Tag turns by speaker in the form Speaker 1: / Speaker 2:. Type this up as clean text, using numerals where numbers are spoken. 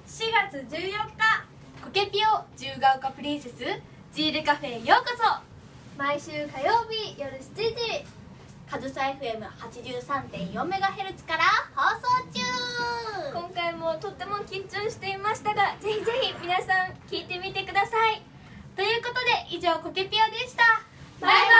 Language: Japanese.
Speaker 1: 4月14日コケピオ自由が丘プリンセスジールカフェへようこそ。毎週火曜日夜7時カズサ FM83.4MHz から放送中。今回もとっても緊張していましたが、ぜひぜひ皆さん聞いてみてください。ということで以上コケピオでした。バイバイ。